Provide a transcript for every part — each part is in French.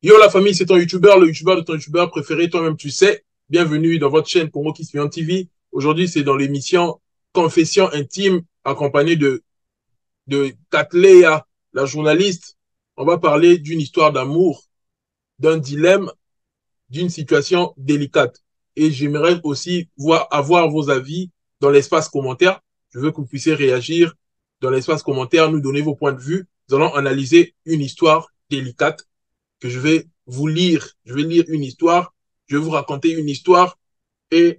Yo la famille, c'est ton youtubeur, le youtubeur de ton youtubeur préféré, toi-même tu sais. Bienvenue dans votre chaîne Congo Kiss Beyond TV. Aujourd'hui, c'est dans l'émission Confession intime, accompagnée de Katleya, la journaliste. On va parler d'une histoire d'amour, d'un dilemme, d'une situation délicate. Et j'aimerais aussi avoir vos avis dans l'espace commentaire. Je veux que vous puissiez réagir dans l'espace commentaire, nous donner vos points de vue. Nous allons analyser une histoire délicate que je vais vous lire. Je vais lire une histoire, je vais vous raconter une histoire et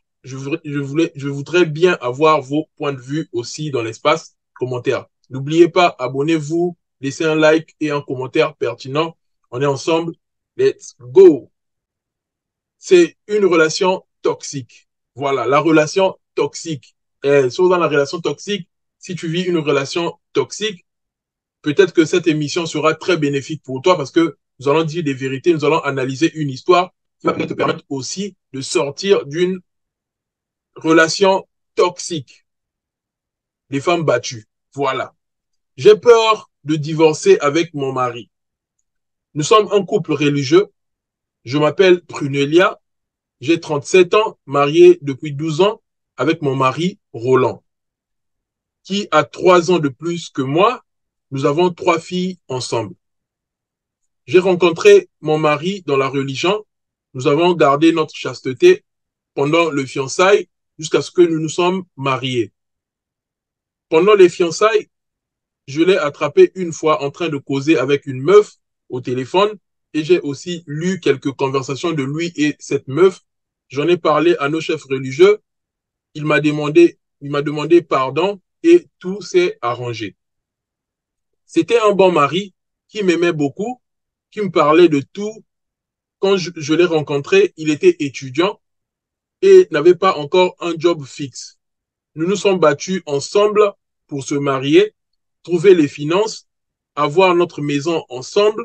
je voudrais bien avoir vos points de vue aussi dans l'espace commentaire. N'oubliez pas, abonnez-vous, laissez un like et un commentaire pertinent. On est ensemble. Let's go. C'est une relation toxique. Voilà, la relation toxique. Sauf dans la relation toxique, si tu vis une relation toxique, peut-être que cette émission sera très bénéfique pour toi parce que nous allons dire des vérités, nous allons analyser une histoire qui va te permettre aussi de sortir d'une relation toxique. Des femmes battues. Voilà. J'ai peur de divorcer avec mon mari. Nous sommes un couple religieux. Je m'appelle Prunelia. J'ai 37 ans, marié depuis 12 ans avec mon mari Roland, qui a 3 ans de plus que moi. Nous avons 3 filles ensemble. J'ai rencontré mon mari dans la religion. Nous avons gardé notre chasteté pendant le fiançailles jusqu'à ce que nous nous sommes mariés. Pendant les fiançailles, je l'ai attrapé une fois en train de causer avec une meuf au téléphone et j'ai aussi lu quelques conversations de lui et cette meuf. J'en ai parlé à nos chefs religieux. Il m'a demandé pardon et tout s'est arrangé. C'était un bon mari qui m'aimait beaucoup, qui me parlait de tout. Quand je l'ai rencontré, il était étudiant et n'avait pas encore un job fixe. Nous nous sommes battus ensemble pour se marier, trouver les finances, avoir notre maison ensemble,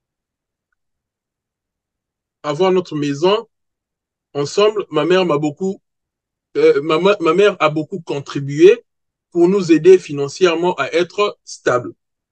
avoir notre maison ensemble. Ma mère a beaucoup contribué pour nous aider financièrement à être stable.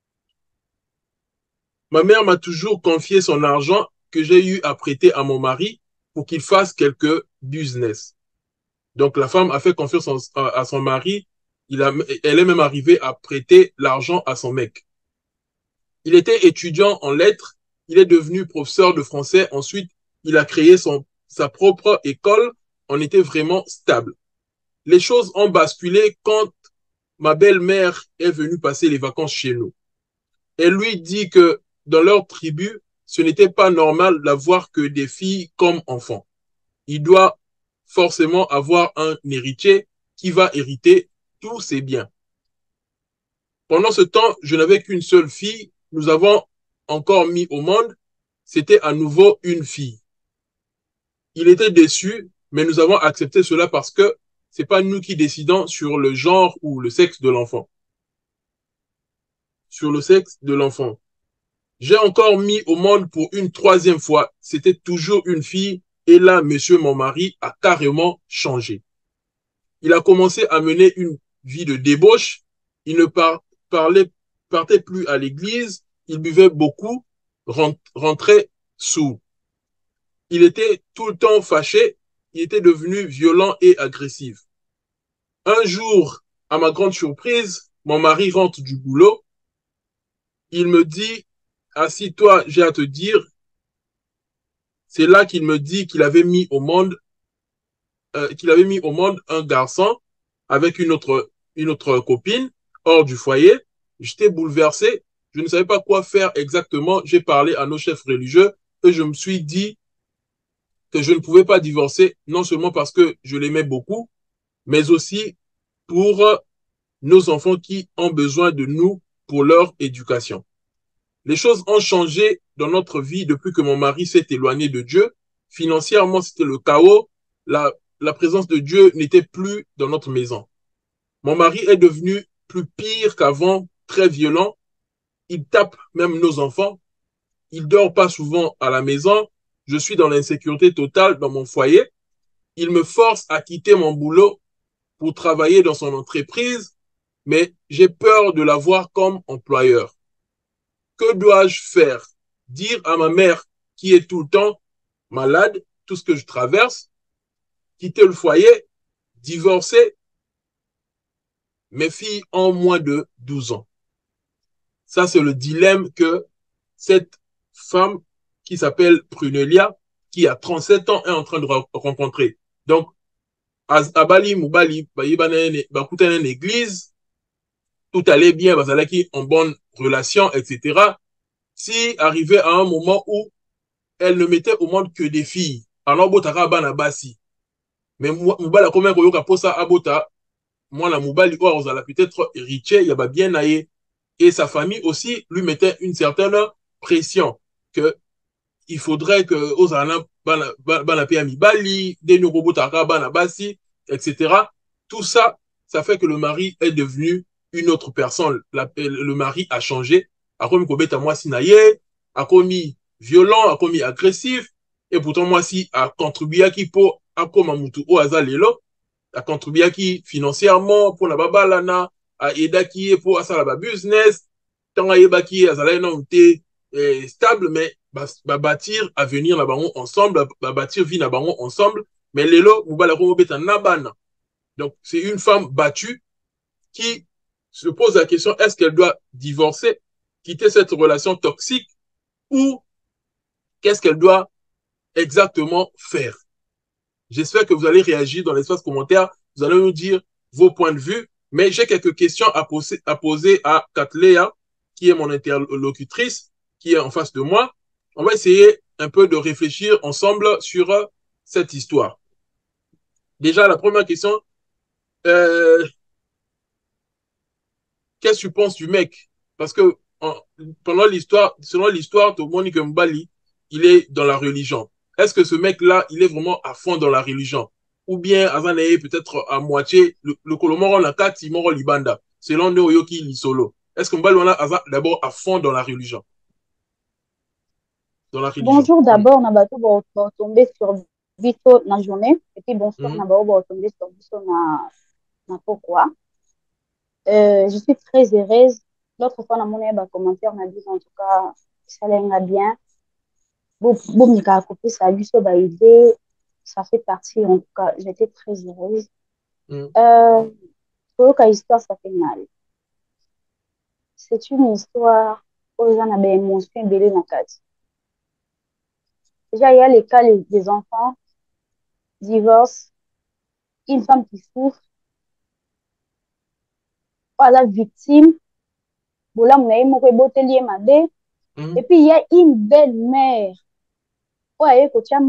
Ma mère m'a toujours confié son argent que j'ai eu à prêter à mon mari pour qu'il fasse quelques business. Donc la femme a fait confiance à son mari. Elle est même arrivée à prêter l'argent à son mec. Il était étudiant en lettres. Il est devenu professeur de français. Ensuite, il a créé sa propre école. On était vraiment stable. Les choses ont basculé quand ma belle-mère est venue passer les vacances chez nous. Elle lui dit que dans leur tribu, ce n'était pas normal d'avoir que des filles comme enfants. Il doit forcément avoir un héritier qui va hériter tous ses biens. Pendant ce temps, je n'avais qu'une seule fille. Nous avons encore mis au monde. C'était à nouveau une fille. Il était déçu, mais nous avons accepté cela parce que c'est pas nous qui décidons sur le genre ou le sexe de l'enfant. Sur le sexe de l'enfant. J'ai encore mis au monde pour une troisième fois. C'était toujours une fille. Et là, monsieur, mon mari, a carrément changé. Il a commencé à mener une vie de débauche. Il ne partait plus à l'église. Il buvait beaucoup, rentrait sous. Il était tout le temps fâché. Il était devenu violent et agressif. Un jour, à ma grande surprise, mon mari rentre du boulot. Il me dit, assis-toi, j'ai à te dire. C'est là qu'il me dit qu'il avait mis au monde un garçon avec une autre copine hors du foyer. J'étais bouleversé. Je ne savais pas quoi faire exactement. J'ai parlé à nos chefs religieux et je me suis dit que je ne pouvais pas divorcer, non seulement parce que je l'aimais beaucoup, mais aussi pour nos enfants qui ont besoin de nous pour leur éducation. Les choses ont changé dans notre vie depuis que mon mari s'est éloigné de Dieu. Financièrement, c'était le chaos. La présence de Dieu n'était plus dans notre maison. Mon mari est devenu plus pire qu'avant, très violent. Il tape même nos enfants. Il dort pas souvent à la maison. Je suis dans l'insécurité totale dans mon foyer. Il me force à quitter mon boulot pour travailler dans son entreprise, mais j'ai peur de l'avoir comme employeur. Que dois-je faire? dire à ma mère qui est tout le temps malade, tout ce que je traverse, quitter le foyer, divorcer, mes filles ont moins de 12 ans. Ça, c'est le dilemme que cette femme qui s'appelle Prunelia, qui a 37 ans, est en train de rencontrer. Donc, à Bali, Moubali, Bakouta une église, tout allait bien, Bazalaki en bonne relation, etc. Si arrivait à un moment où elle ne mettait au monde que des filles, alors Botara Bana Basi. Mais Moubala, comme un posa Abota, moi, la Moubali, on a peut-être héritier, il y a bien naïe. Et sa famille aussi lui mettait une certaine pression que il faudrait que Ozana bana Piami Bali, Denu Robotaka bana Basi, etc. Tout ça, ça fait que le mari est devenu une autre personne. Le mari a changé. A commis Kobeta moi sinaye, a commis violent, a commis agressif. Et pourtant, moi si a contribué à qui pour a comme Amutu au Azalelo, a contribué à qui financièrement pour la babalana, a aidé qui pour asala business, tant a yeba qui azala non stable, mais bâtir avenir na bango ensemble, bâtir vie na bango ensemble, mais lelo mubala ko beta nabana. Donc c'est une femme battue qui se pose la question, est-ce qu'elle doit divorcer, quitter cette relation toxique, ou qu'est-ce qu'elle doit exactement faire? J'espère que vous allez réagir dans l'espace commentaire, vous allez nous dire vos points de vue, mais j'ai quelques questions à poser à Katléa, qui est mon interlocutrice, qui est en face de moi. On va essayer un peu de réfléchir ensemble sur cette histoire. Déjà, la première question, euh, qu'est-ce que tu penses du mec? Parce que pendant l'histoire, selon l'histoire de Monique Mbali, il est dans la religion. Est-ce que ce mec-là, il est vraiment à fond dans la religion? Ou bien, Azan est peut-être à moitié, le Kolomoro Nakati, Moro Libanda, selon Neoyoki Lisolo. Est-ce que Mbali, on a d'abord à fond dans la religion? Dans la religion. Bonjour d'abord, on va tomber sur Vito la journée. Et puis bonsoir, Mm, on va tomber sur Vito na pourquoi. Je suis très heureuse. L'autre fois, on a un commentaire, on a dit en tout cas, ça l'a bien. Bon, ça a juste idée. Ça fait partie, en tout cas, j'étais très heureuse. mm, Euh, pour que l'histoire, ça fait mal. C'est une histoire aux gens avaient émotion belé dans la Déjà, il y a les cas des enfants, divorce, une femme qui souffre, la victime, mm, et puis il y a une belle-mère. Ouais,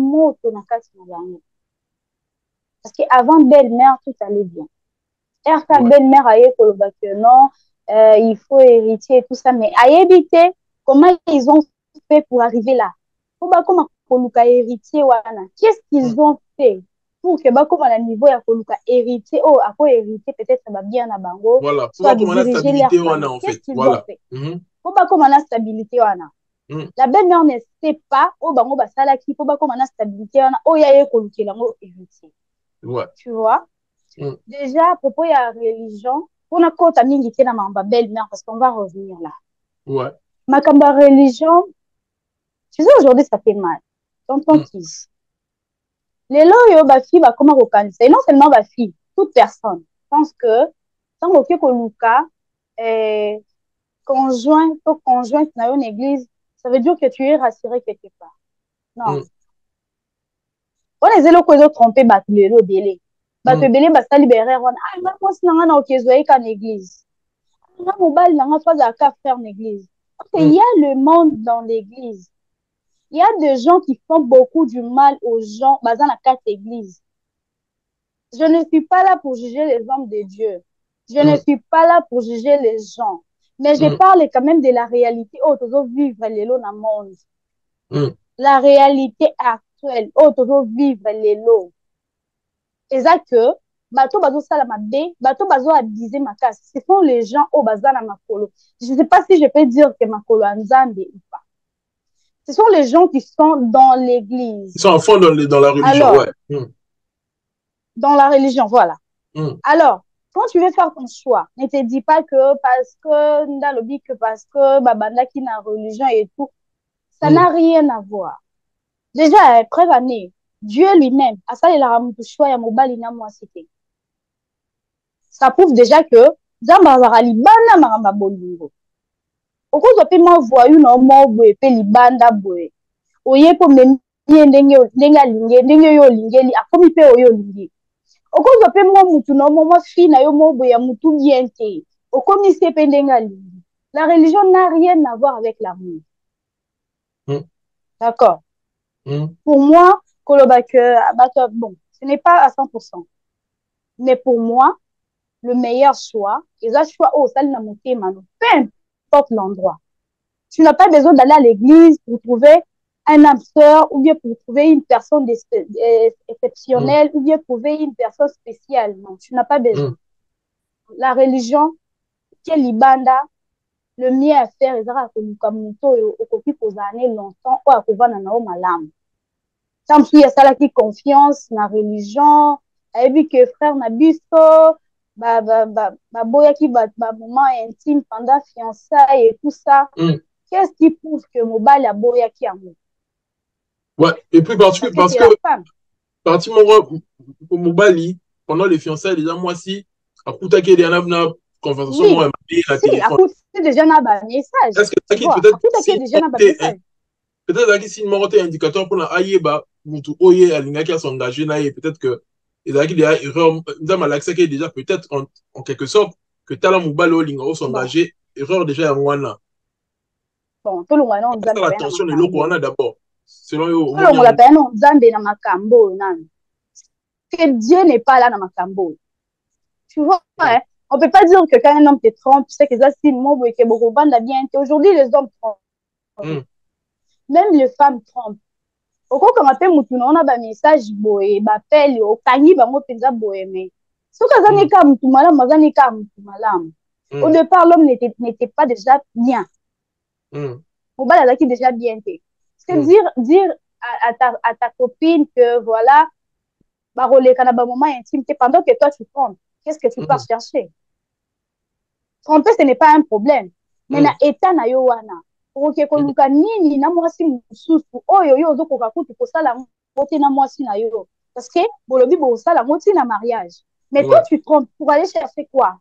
parce qu'avant belle-mère, tout allait bien. Et ta ouais, belle-mère a que non, il faut hériter et tout ça, mais à éviter, comment ils ont fait pour arriver là? Comment héritier, qu'est-ce mm. qu'ils ont fait pour que comme à niveau ya koluka héritier, oh, à quoi hériter peut-être ça va bien à bango, Voilà. Pour soit voir de comment la diriger leur stabilité, on a famille. en Qu'est-ce fait. qu'ils ont Voilà. fait? Mm, Comme à la stabilité, mm, la belle-mère ne sait pas, oh, bango basalaki, comme à la stabilité, oh, ya koluka lango héritier. ouais. Tu vois? Mm, Déjà, à propos de la religion, on a compte à m'inviter dans ma belle-mère parce qu'on va revenir là. ouais. Ma kamba religion, tu sais, aujourd'hui, ça fait mal. Tonton Mm, Kiss. Les lois, ba fille, ba comment reconnaître. Et non seulement ba fille, toute personne. Je pense que, tant que Luka, conjoint, ou conjointe dans une église, ça veut dire que tu es rassuré quelque part. Non. mm, On les élo que trompé battre le belé. Battre mm, belé, bah ça libérer. Ah, moi, c'est dans une église. Mobile n'a pas à faire l'église. Il mm. y a le monde dans l'église. Il y a des gens qui font beaucoup du mal aux gens basant la carte église. Je ne suis pas là pour juger les hommes de Dieu. Je ne Mm, suis pas là pour juger les gens. Mais je mm, parle quand même de la réalité. Oh, tu dois vivre les lots dans le monde. mm. La réalité actuelle. Oh, tu dois vivre les lots. Et ça que, bateau bazo sala mabe, bateau bazo abuser ma casse. Ce sont les gens au bazar na makolo. Je ne sais pas si je peux dire que makolo anzambe ou pas. Ce sont les gens qui sont dans Ils l'église. sont en fond dans la religion, Alors, ouais. Mm, dans la religion, voilà. mm, Alors, quand tu veux faire ton choix, ne te dis pas que parce que ndalobi que parce que babanda qui na religion et tout, Ça n'a rien à voir. Déjà, preuve année, Dieu lui-même, à ça, il a ramené choix à mobile, il n'a moi cité. Ça prouve déjà que, Zambazara libanda maramba bolingo. Okozo pe ma voyou na mo boye pe libanda boye. Oye po memi ndenge alinge, ndenge yo lingeli, akomi pe oyo lingi. Okozo pe mo mutu na mo fi na yo mo boye ya mutu bien te. Okomi se pe ndenge alingi. La religion n'a rien à voir avec l'amour. D'accord. Pour moi, bon, ce n'est pas à 100%. Mais pour moi, le meilleur choix, et ça, choix, ça, peu importe l'endroit. Tu n'as pas besoin d'aller à l'église pour trouver un âme sœur, ou bien pour trouver une personne exceptionnelle, ou bien trouver une personne spéciale. Non, tu n'as pas besoin. La religion, quelle libanda, le mieux à faire, c'est de longtemps, ou à malam. Tant qu'il y a ça qui confiance dans la religion, et puis que frère Nabiso, boya qui moment intime pendant fiançailles et tout ça. Qu'est-ce qui prouve que mobile a boya qui amour? Ouais, et puis parce que parti mon mobile pendant les fiançailles déjà moi si à Kuta qui est une conversation moi la téléphone. C'est déjà un message. Est-ce que ça qui peut-être peut-être que si une morte indicateur pour la aïeba mutu oye alinga qui a s'engagé là et peut-être que il a déjà erreur nous malaxa qui est déjà peut-être en quelque sorte que tala mobile olinga s'engager erreur déjà en wana. Bon, tout le monde on dit attention les locaux on a d'abord selon eux tout le monde l'appelle non Zambé na makambo nan que Dieu n'est pas là dans makambo. Tu vois hein? On peut pas dire que quand un homme te trompe, tu sais que ça c'est le mot que beaucoup bande bien. Aujourd'hui les hommes trompent. Même les femmes trompent. Oko kamate mutu na on a ba message boye ba appel o kanyi ba mo penza boye mais soka zani ka mutu malam mazani ka mutu malam. Au départ l'homme n'était pas déjà bien. Mobile a qui déjà bien été. C'est dire à ta copine que voilà ba relé kana ba moment intime pendant que toi tu trompes. Qu'est-ce que tu pars chercher? Tromper ce n'est pas un problème. Mais na état na yo wana. Ok, koluka nini na mwasi mususu oyo yo zo koka kutu kosala moti na mwasi na yo parce que bolobi bo sala moti na mariage mais toi tu trompes pour aller chercher quoi?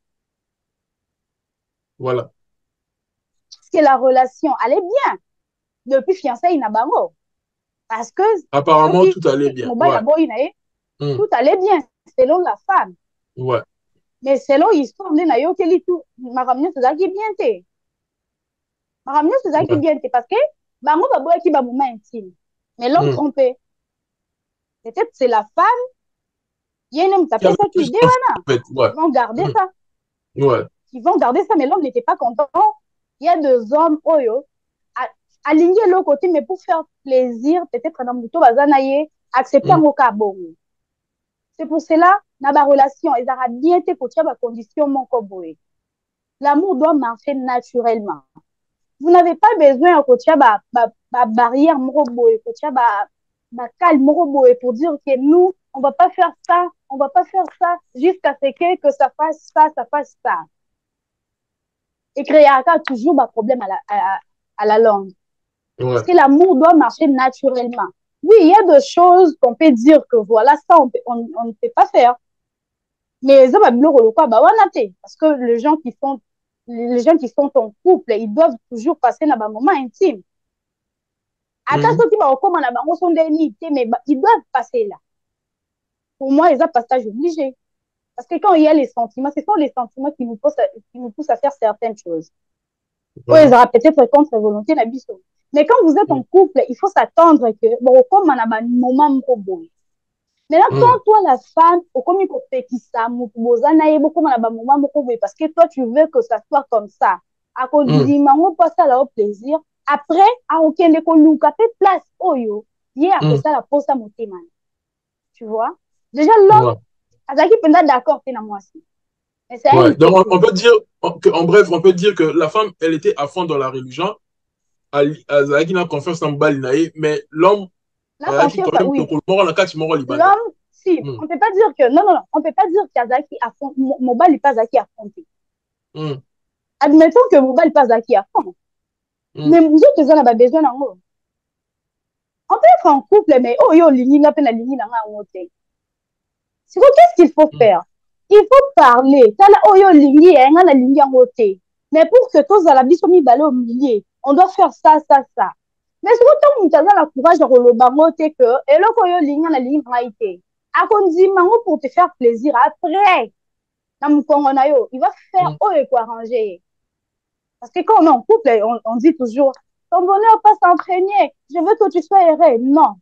Voilà, parce que la relation allait bien depuis fiançailles na bango parce que apparemment tout allait bien tout allait bien selon la femme mais selon l'histoire de na yo keli tout makamne tozaki bien te ramener ces qui bien parce que bango baboya qui ba moment intime mais l'homme trompé peut-être c'est la femme il y a un homme qui ça qui dit ils vont garder ça ils vont garder ça mais l'homme n'était pas content. Il y a deux hommes oyo aligner l'autre côté mais pour faire plaisir peut-être dans muto bazanaye accepter un bongo. C'est pour cela na ba relation ils aura bien été pour ba condition mon koboé. L'amour doit marcher naturellement. Vous n'avez pas besoin de barrière calme pour dire que nous on va pas faire ça jusqu'à ce que ça fasse ça et créer toujours un problème à la langue parce que l'amour doit marcher naturellement. Oui, il y a des choses qu'on peut dire que voilà ça on ne peut pas faire mais ça va parce que les gens qui sont en couple, ils doivent toujours passer dans un moment intime. Attention, mais ils doivent passer là. Pour moi, ils ont passage obligé. Parce que quand il y a les sentiments, ce sont les sentiments qui nous poussent à faire certaines choses. Ou ils auront peut-être contre volonté. Mais quand vous êtes en couple, il faut s'attendre que, bon, comme on a un moment bon. Maintenant, quand toi, la femme, parce que toi, tu veux que ça soit comme ça. À cause du moment, pas ça là au plaisir. Après, à aucun des place, oyo, hier, après ça, la pose à mon témoin. Tu vois? Déjà, l'homme, Azaki Penda d'accord, t'es dans moi aussi. Donc, on peut dire, en bref, on peut dire que la femme, elle était à fond dans la religion. Azaki n'a confiance en Balinaï, mais l'homme, l'homme, si, on peut pas dire que, non, on peut pas dire qu'Azaki a fond, Mobile n'est pas Azaki a fondé. Admettons que Mobile n'est pas Azaki a fond. Mais nous autres, on a besoin d'en haut. être en couple, mais oh, yo, lingina, pe na lingina, nga, ngote. C'est quoi, qu'est-ce qu'il faut faire? Il faut parler. Tala, oh, yo, lingi, nga, na lingi, ngote. Mais pour que tous à la biso mi balé au milieu, on doit faire ça, ça, ça. Mais c'est quand on a le courage de relever que, et là, quand yo, lingi, na lingi, ngaite. A kondi, mango, pour te faire plaisir. Après, na moukongo na yo, il va faire, oh, et quoi, arranger. Parce que quand on est en couple, on dit toujours, ton bonheur passe s'entraîner. Je veux que tu sois heureux. Non.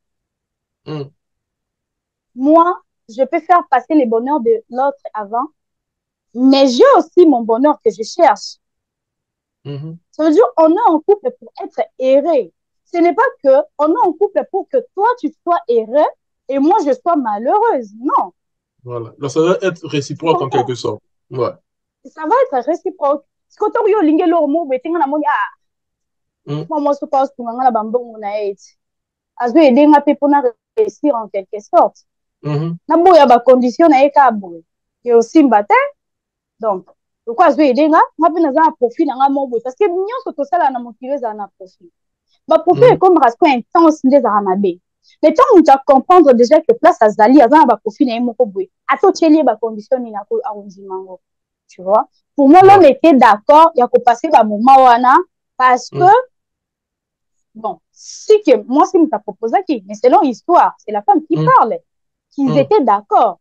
Moi, je peux faire passer les bonheurs de l'autre avant, mais j'ai aussi mon bonheur que je cherche. Ça veut dire on est en couple pour être heureux. Ce n'est pas que on est en couple pour que toi, tu sois heureux et moi, je sois malheureuse. Non. Voilà. Donc, ça va être réciproque en quelque sorte. Ouais. Ça va être réciproque. Quand on y a l'ingé l'homme, moi, je pense que on a bambou na et azo aider nga pe pour réussir en quelque sorte. Na boya ba condition na eka boya. Et aussi mbate. Donc, pourquoi azo aider nga pe na za profil nga mo boya parce que nyonso to sala na motiver za na profil. Ba profil comme rasco intense ndeza ramabe. Mais tant on doit comprendre déjà que place azali azana ba profil na moko boya. Ato tchelie ba condition ni na ko arrondissement. Tu vois? Pour moi l'homme était d'accord, il y a ko passer ba moment wana parce que bon, si que moi, si t'a proposé qui, mais selon l'histoire, c'est la femme qui parle, qu'ils étaient d'accord.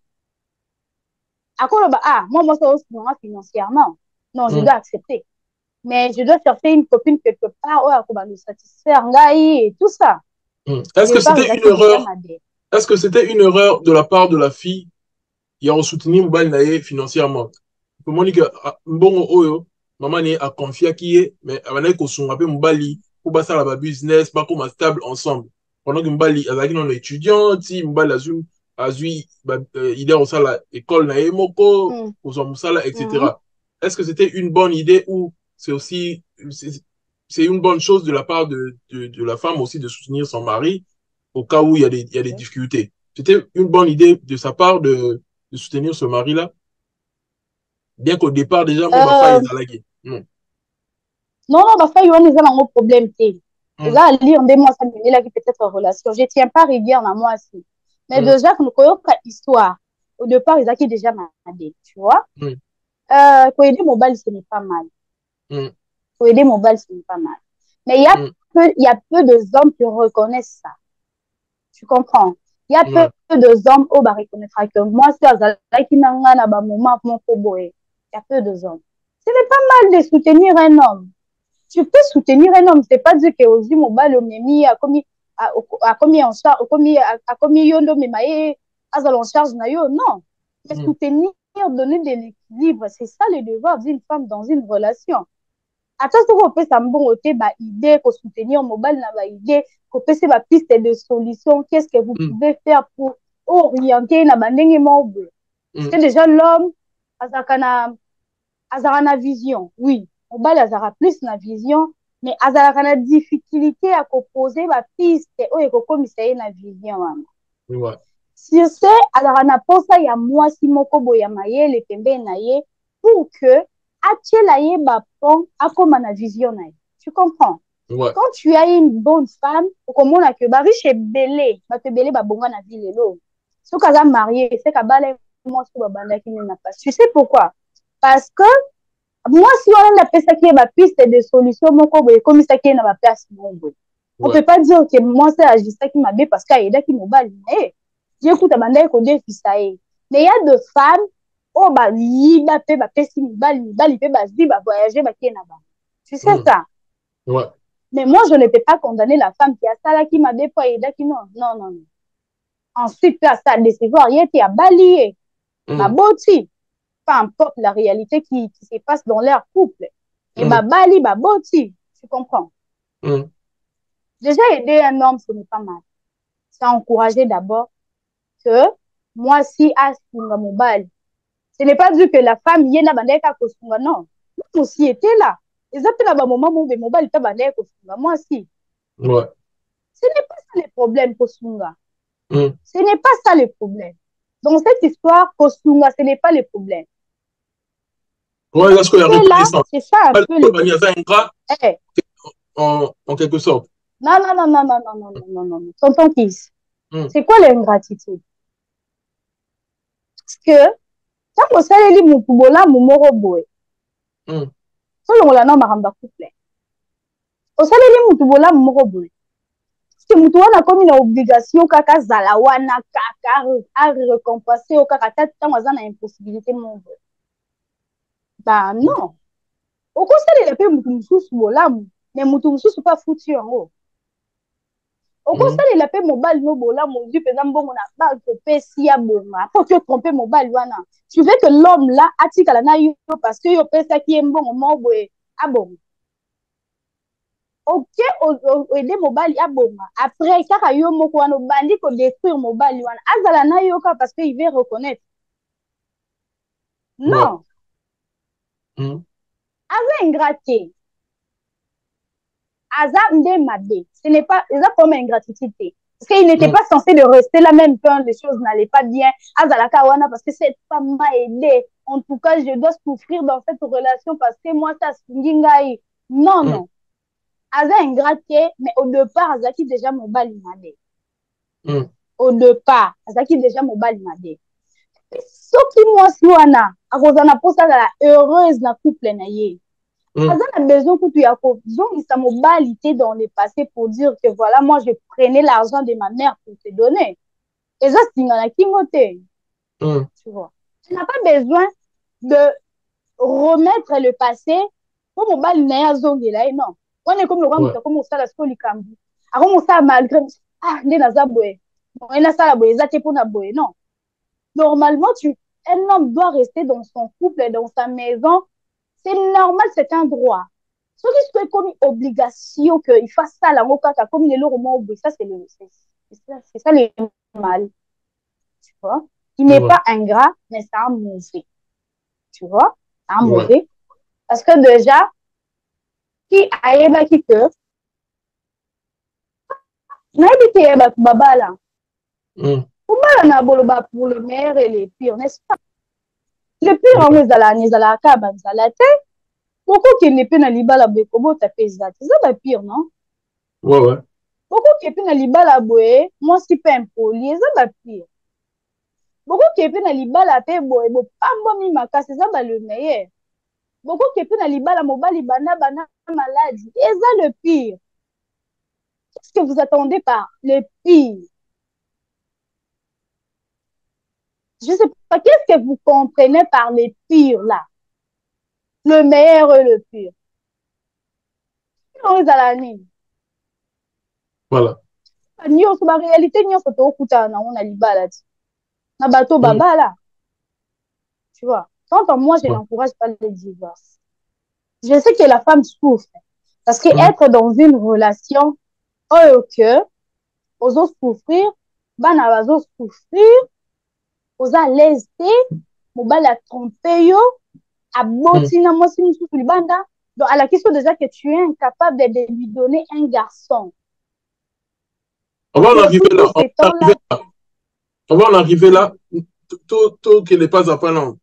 À quoi moi, ça aussi, financièrement. Non, je dois accepter. Mais je dois chercher une copine quelque part, ouais, pour nous satisfaire, et tout ça. Est-ce que c'était une erreur? Est-ce que c'était une erreur de la part de la fille qui a soutenu Mbali financièrement? Pour moi, bon, oyo, maman a confié à qui est, mais elle a consommé Mbali. Pour passer à la business, pas comme stable ensemble. Pendant que Mbali, avec nos étudiants, si Mbali azui, il est au sala école na emoko, au son sala, etc. Est-ce que c'était une bonne idée ou c'est aussi, c'est une bonne chose de la part de la femme aussi de soutenir son mari au cas où il y a des difficultés? C'était une bonne idée de sa part de soutenir ce mari-là? Bien qu'au départ, déjà, moi, ma femme est à la guerre. Non, bah, il y a un problème. Là, lire des mois, ça me dit qui peut-être en relation. Je ne tiens pas rigueur à moi aussi. Mais déjà, nous connaissons histoire. Au départ, ils ont déjà malade, tu vois. Pour aider mon bal, ce n'est pas mal. Pour aider mon bal, ce n'est pas mal. Mais il y a peu d'hommes qui reconnaissent ça. Tu comprends? Il y a peu d'hommes qui reconnaître que moi, c'est un qui n'a pas de moment pour mon il y a peu d'hommes. Ce n'est pas mal de soutenir un homme. Tu peux soutenir un homme, c'est pas dire que aussi mon bal memi a commis en charge, a commis yondo memaye azal en charge na yo, non. Mais soutenir, donner de l'équilibre, c'est ça le devoir d'une femme dans une relation. Attends, si vous pouvez s'embonner ba idée pour soutenir mon bal na ba idée, qu'on peut se ba piste de solution, qu'est-ce que vous pouvez faire pour orienter na bandenge mobile. C'est déjà l'homme azakana vision, oui. Mobile azara plus na vision, mais azara na difficulté à composer ma piste ou et comme ça na vision. Ouais. Sur ce, azara na pensa ya moi si moko boya maye le pembe na ye pour que atela ye ba pont a comme na vision na ye. Tu comprends? Ouais. Quand tu as une bonne femme, au komona que ba riche belé, ba te belé ba bonga na ville lo. So kaza marié, c'est ka bale moi so ba banda ki na pas. Tu sais pourquoi? Parce que moi, si on a fait ça qui est ma piste de solution, comme ça qui est dans ma place, on ne peut pas dire que moi, c'est juste ça qui m'a bien parce qu'il y a qui m'a dit, j'écoute à Bandai Kodé Fisaï. Mais il y a des femmes, oh, bah, il va faire, il va voyager, bah, qui est là-bas. Tu sais ça? Ouais. Mais moi, je ne peux pas condamner la femme qui a ça là, qui m'a bien pas aidé, qui non. Ensuite, là, ça, décevoir, il était à Bali, ma beauté. Peu importe la réalité qui se passe dans leur couple. Et bali, boti, tu comprends? Déjà, aider un homme, ce n'est pas mal. C'est encourager d'abord que moi, si Asunga Mobile, ce n'est pas dit que la femme y est là, non. Moi aussi était là. Exactement, moment où le mobile est là, moi aussi. Ouais. Ce n'est pas ça le problème, Kosunga. Ce n'est pas ça le problème. Dans cette histoire, Kosunga, ce n'est pas le problème. Ouais, est-ce qu'il y a c'est ça un peu en quelque sorte. Non, non, non, non, non, non, non, non, non, non, non. Tonton Kiss, Mm. c'est quoi l'ingratitude? Parce que, quand on s'est dit, mon poubola, mon moro boy, Mm. on l'a nommé Maramba couple. On s'est dit, mon poubola, mon moro boy. Parce que mutu wana komi na obligation kaka zala wana kaka a récompenser au kaka tata tango aza na impossibilité mon boy. Bah non. Okosalela mpe mutu mosusu bolamu me mutu mosusu mpe afuti yango okosalela mpe mobali no bolamu ozwi mpenza mbongo na banke opesi ya bonga mpo ti otrompe mobali wana tu veux que l'homme là atikala na yo parce que yo opesaki ye mbongo moko boye abonga oke oede mobali abonga après kaka yo moko wana obandi kodétruire mobali wana azala na yo kaka parce que il veut reconnaître non aza ingrat te aza nde mabe ce n'est pas eza comme ingratitude te parce qu'il n'était pas censé de rester là même quand les choses n'allaient pas bien azalaka wana parce que cette femme m'a aidé en tout cas je dois souffrir dans cette relation parce que moi ça asungi ngai non non aza ingrat te mais au départ azalaki déjà mobali mabe au départ azalaki déjà mobali mabe soki mwasi wana akozala na mposa azala heureuse na couple na ye aza na besoin kutu ya kozongisa mobali te dans le passé pour dire que voilà moi je prenais l'argent de ma mère pour te donner eza singa na kingo te tu vois tu n'as pas besoin de remettre le passé po mobali na ye azongela ye non wana ekomi lokola moto akomi kosala siko likambo akomi kosala malgré nde naza boye moye nasala boye eza te mpona boye non normalement un homme doit rester dans son couple dans sa maison. C'est normal, c'est un droit. Ce qui est comme une obligation qu'il fasse ça, la mokaka, comme les lots ça, c'est ça le mal. Tu vois? Il n'est pas ingrat, mais c'est un mauvais. Tu vois? C'est un mauvais. Parce que déjà, qui a qui que, n'a pas été baba là. Pour le meilleur et le pire, n'est-ce pas? Le pire, on est à la cabane, à la tête. Beaucoup qui n'est pas dans l'ibala boye comment taper ça c'est ça le pire non ouais beaucoup qui est pas dans l'ibala boye moi si pas impoli c'est le pire beaucoup qui est pas dans l'ibala pe boye bo pambo mi makasi c'est ça le meilleur beaucoup qui est pas dans l'ibala mobali bana maladie c'est ça le pire qu'est-ce que vous attendez par le pire je sais pas qu'est-ce que vous comprenez par le pire là le meilleur et le pire voilà nyonso baréalité nyonso tokutana nango na libala ti na bato babala tu vois quand moi je n'encourage pas le divorce je sais que la femme souffre parce que être dans une relation oyo que ozo souffrir bana bazo souffrir oza à l'aise te mobali atrompe yo aboti na mwasi mosusu libanda donc à la question déjà que tu es incapable de lui donner un garçon. On va en arriver là. Tout qui n'est pas apparent.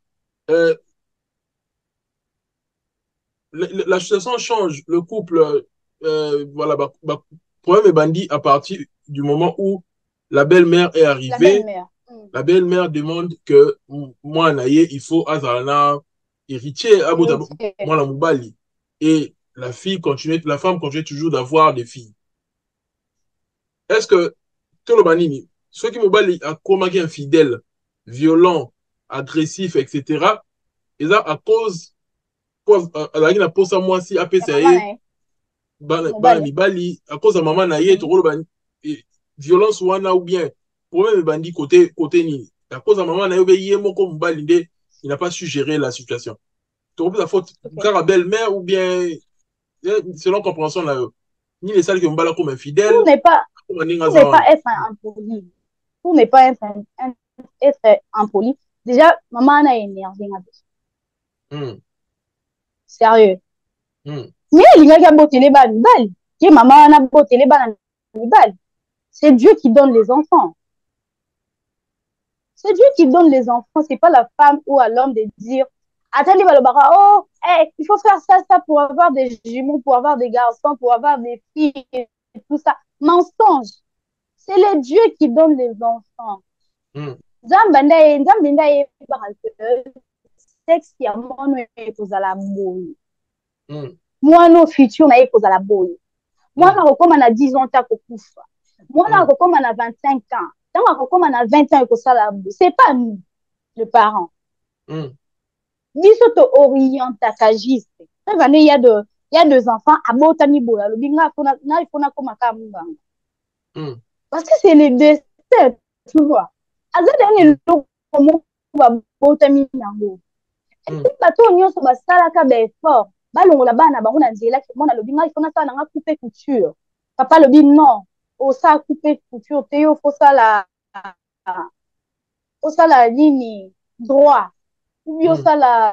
La situation change. Le couple, voilà, problème est bandit à partir du moment où la belle-mère est arrivée. La belle-mère demande que moi, Naye, il faut Azarana héritier, moi, la Moubali. Et la femme continue toujours d'avoir des filles. Est-ce que Tolo Banini, ceux qui Moubali a commis infidèle, violent, agressif, etc., et ça à cause la posa moi si APCA bana mibali à cause de maman naie tokolo ba violence wana ou bien problème bandi côté ni à cause de maman naie be yé moko mobali nde il n'a pas su gérer la situation tokolo la faute car la belle-mère ou bien selon compréhension là ni les salles que mbala comme infidèle pour ne pas être impoli pour ne pas être impoli déjà maman a énervé sérieux mais alingaki abotele bana mibali ye mama wana abotele bana mibali c'est Dieu qui donne les enfants c'est Dieu qui donne les enfants c'est pas la femme ou à l'homme de dire attendez balobaka oh hey, il faut faire ça pour avoir des jumeaux pour avoir des garçons pour avoir des filles tout ça. Mensonge. C'est les dieux qui donnent les enfants. Nzambe nde sexe ya mwana ekozala boye. Mwana futur na ye ekozala boye. Mwana akokoma na 10 ans ta kokufa. Mwana akokoma na 25 ans. Tant akokoma na 20 ans ekosala boye. C'est pas nous, le parent. Biso to orientaka juste. Il y a deux enfants à botani boya. Le binga il faut na koma ka munganga. Parce que c'est le destin, tu vois. Azadani lo komo ba botami nango. Et puis bato nyonso basalaka ba effort. Balongola bana bango na nzela ke mona lobi ngai fona sala nga couper couture. Papa lobi non, o sa couper couture te yo faut sala nini droit. Ou bien sala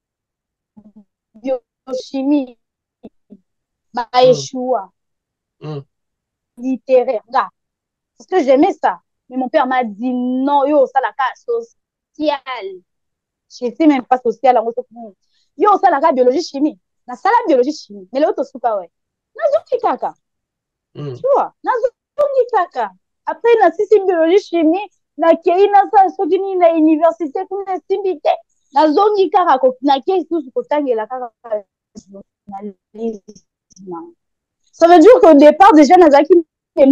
biochimie. Ba échoua. Littéraire. Là. Parce que j'aimais ça. Mais mon père m'a dit non, yo ça la cas social. Je sais même pas social yo ça la biologie chimie. Na sala biologie chimie. Mais l'autre souka ouais. Na zongi kaka. Tu vois? Na zongi kaka. Après na sisi biologie chimie, na kei na sa sokini na université pour na simbite. Na zongi kaka ko na kei sous ko tangela kaka. Ça veut dire qu'au départ déjà nazaki les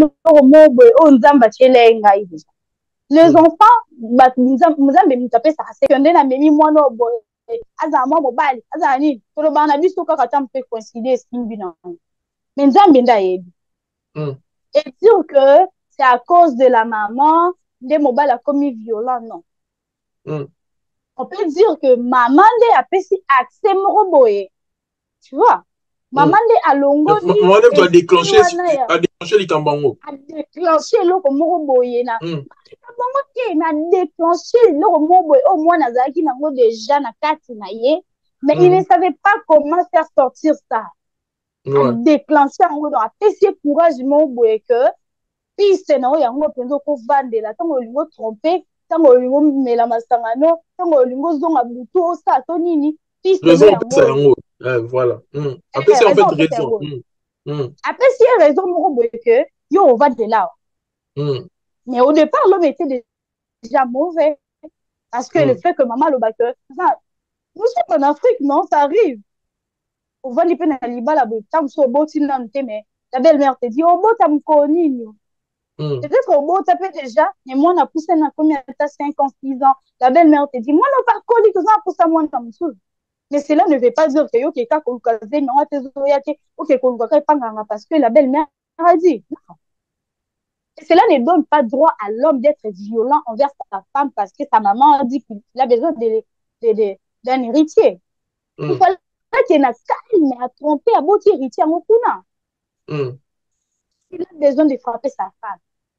enfants muzambe mutape ça c'est que na memi mwana boy azama mobile azani to lo bana biso kaka tampe coïncider simbi na mais nzambe ndayebi et dire que c'est à cause de la maman des mobile a commis violent non on peut dire que maman nde apesi accès moroboye tu vois maman nde alongoli maman nde a déclenché les kambango a déclenché loko moroboye na bango te na déclenché loko moroboye au moins nazalaki nango déjà na kati na ye mais il ne savait pas comment faire sortir ça a déclenché yango donc apesi courage moroboye que piste na oyo yango mpenza okovandela ntango olingo trompe ntango olingo mela masangano ntango olingo zonga butu osala to nini piste yango voilà apesi en fait raison apesi raison moko boye que yo on va de là mais au départ l'homme était déjà mauvais parce que le fait que maman le bac nous sommes en Afrique non ça arrive on va liper na libala boye tam so boti nan te mais la belle-mère te dit oh bota mkonini peut-être au beau tapé déjà mais moi on a poussé na combien de 5 ans 6 ans la belle-mère te dit moi non pas coli que ça pour ça moi comme ça mais cela ne veut pas dire que yo keka ko kaze mais on te zoyate OK ko ka panganga parce que la belle-mère a dit non. Et cela ne donne pas droit à l'homme d'être violent envers sa femme parce que sa maman a dit qu'il a besoin d'un héritier. Il fallait qu'il n'a calme à tromper à beauté héritier en kuna. Il a besoin de frapper sa femme.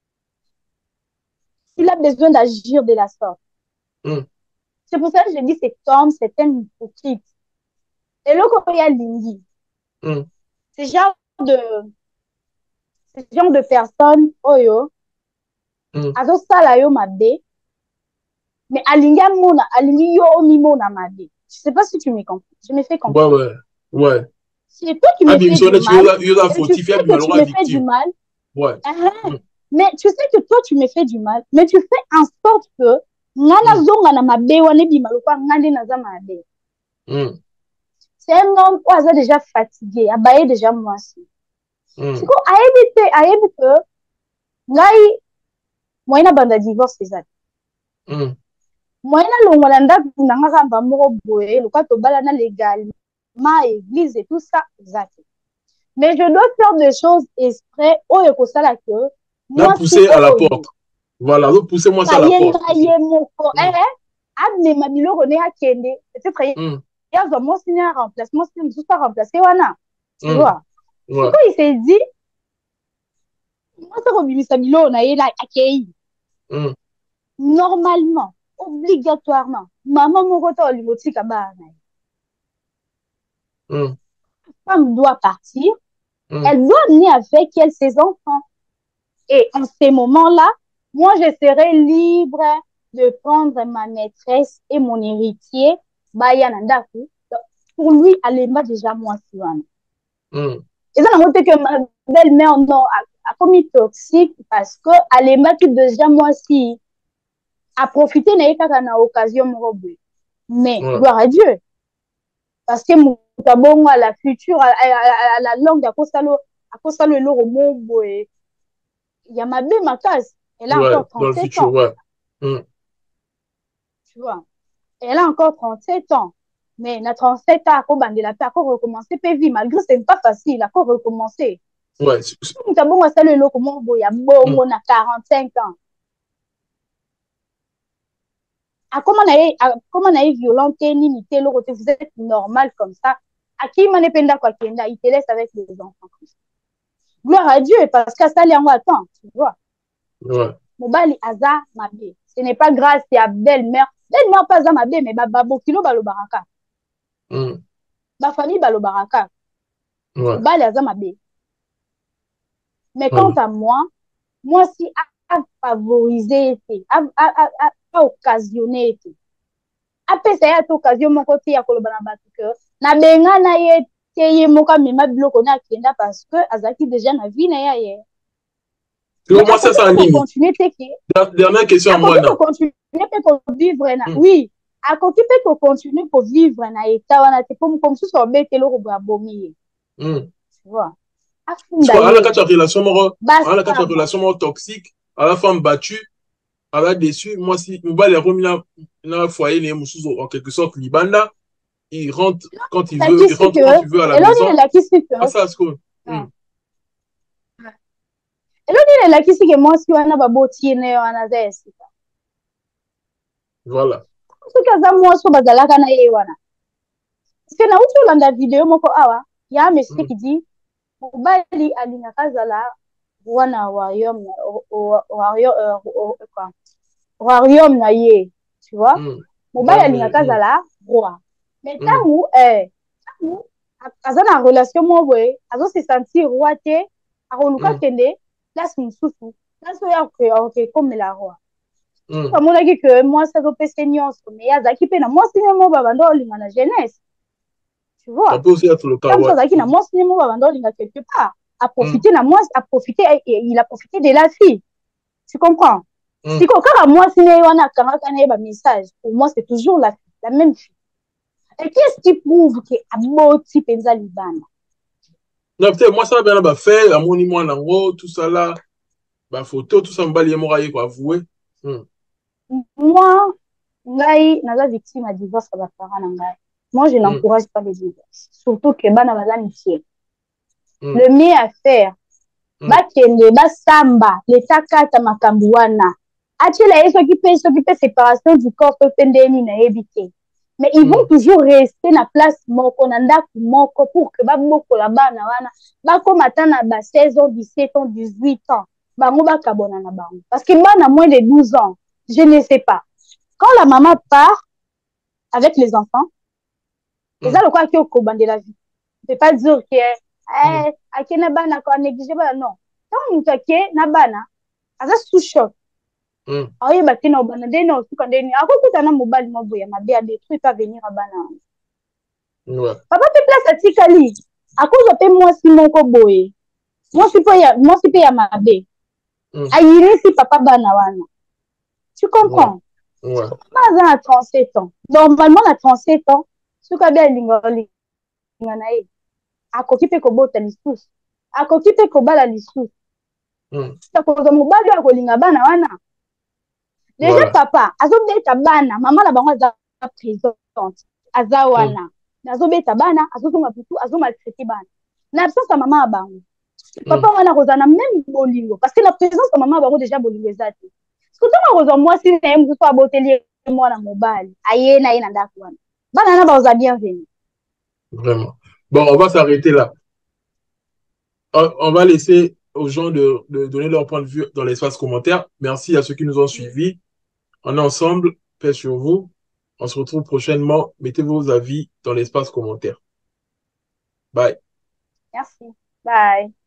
Il a besoin d'agir de la sorte. C'est pour ça que je dis cet homme, c'est un hypocrite. Et là, quand il y a Lingi, ce genre de personnes, oyo, azo sala yo mabe, mais alinga mona, alingi yo mimona mabe. Je sais pas si tu me comprends. Je me fais comprendre. Ouais. C'est toi qui me fais du mal. Tu sais que tu me fais du mal. Ouais. Mais tu sais que toi, tu me fais du mal, mais tu fais en sorte que ngana zonga na mabe wane bimaluka ngande na za mabe. C'est un homme qui a déjà fatigué, a baillé déjà moi aussi. C'est quoi, a évité que ngai moyena banda divorce ça. Moyena longolanda na ngaka ba moko boye loka to bala na légalement église et tout ça exact. Mais je dois faire des choses exprès au ekosala que moi pousser à la porte. Voilà, donc poussez-moi ça à la porte. Able mabilo rone akende peut-être yazo mo signer remplacement c'est juste pas remplacer wana. Tu vois. Quand il s'est dit moi ça robimisa bilo na yela akei. Normalement, obligatoirement, maman moko to limotika ba na. Femme doit partir. Elle doit amener avec elle ses enfants. Et en ces moments-là, moi, je serai libre de prendre ma maîtresse et mon héritier, Bayanandaku. Pour lui, elle m'a déjà moi. Et ça, on a que ma belle-mère, non, a commis toxique parce que elle aimait que déjà, moi, si, a profité, n'a occasion, mais, gloire à Dieu. Parce que Moutabongo, à la future, à la langue, à cause de l'euro, il y a ma belle, ma case. Elle a encore 37 ans. Ouais. Tu vois. Elle a encore 37 ans. Mais na 37 ans, elle a encore recommencé PV. Malgré que ce n'est pas facile, elle a encore recommencé. Ouais. Moutabongo, c'est le loco, il y a bongo, na 45 ans. Comment on a eu violente, vous êtes normal comme ça. À qui m'en est penda quoi qu'il il te laisse avec les enfants. Gloire à Dieu, parce que ça, il y a un temps, tu vois. Ouais. Mobali aza mabe. Ce n'est pas grâce à belle-mère. Belle-mère pas aza mabe, mais babo kilo balo baraka. Ba famille balo baraka. Mobali aza mabe. Mais quant à moi si à favoriser, à occasionner, apesa ya to occasion moko te ya koloba na bato ke na benga na ye te ye moko amema biloko na akenda parce que azalaki déjà na vie na ya ye. Moi, ça, ça anime. Dernière question à moi. À continuer pour vivre na. Oui, à continuer pour continuer pour vivre na état wana te comme si ça bête le robo abomi. Tu vois. À la relation toxique, à la femme battue, à la déçue, moi si Mouba est remis dans foyer en quelque sorte libanda, il rentre quand il veut, il rentre quand il veut à la maison. Ah ça c'est cool. Eloni la kisi ke moi si wana baboti ne wana zesi. Voilà. Ce que ça moi so bazalaka na ye wana. Parce que na uti olanda vidéo moko awa, ya monsieur qui dit mobali alingaka zala wana royaume na ye, tu vois. Mobali alingaka zala roi. Mais tangu aza na relation mo boye, azo se sentir roi te, akoluka kende place mosusu, place oyo akokomela roi. amonaki ke mwasi azopesa nyonso me ye azalaki mpe na mwasi ne mo babanda olinga na jeunesse, tu vois. Comme ça azalaki na mwasi ne mo babanda olinga quelque part, a profité na mwasi, il a profité de la fille, tu comprends. Siko kaka mwasi ne wana akangaka na ye ba message, pour moi c'est toujours la même fille. Et qu'est-ce qui prouve que aboti penza libana? Non, peut-être moi ça va bien là faire amoni moi nango tout ça là, ba photo tout ça mbali mo raye quoi avouer. Moi ngai naza victime à divorce à parents na ngai. Moi je n'encourage pas les divorces, surtout que bana bazani tie. Le mieux à faire bakende basamba leta kata makambu wana. Atila soki pe séparation du corps pe pendeni na yebite. Mais ils vont toujours rester na place moko na ndaku moko pour que baboko la bana wana bakoma tana ba 16 ans, 17 ans, 18 ans. Bango bakabona na bango. Parce que bana moins de 12 ans, je ne sais pas. Quand la maman part avec les enfants, c'est ça le quoi qui est au coban de la vie. Je ne peux pas dire que akena bana ko négliger bana non. Quand on take na bana, aza sous choc. Aye ba tina obana ndeni osuka ndeni akokuta na mobali maboya mabe a détruit pas venir à bana. Papa te place atikali. Akozo pe mwasi moko boye. Mwasi pe ya mabe. Ayini si papa bana wana. Tu comprends? Pas à 37 ans. Normalement à 37 ans, ce qu'a bien linga na ye. Akoki pe kobota lisusu. Akoki pe kobala lisusu. Takozo mobali akolinga bana wana. Déjà papa azobeta bana mama na bango aza présente aza wana azobeta bana azozonga putu azomaltraiter bana na absence ya mama ya bango papa wana akozala na même bolingo parce que la présence ya mama ya bango déjà bolingo eza te sikotanga akozwa mwasi na ye mosusu aboteli mwana mobali aye na ye na ndako wana bana na bakozala bienvenu. Vraiment. Bon, on va s'arrêter là. On va laisser aux gens de donner leur point de vue dans l'espace commentaire. Merci à ceux qui nous ont suivis. On est ensemble, paix sur vous. On se retrouve prochainement. Mettez vos avis dans l'espace commentaire. Bye. Merci. Bye.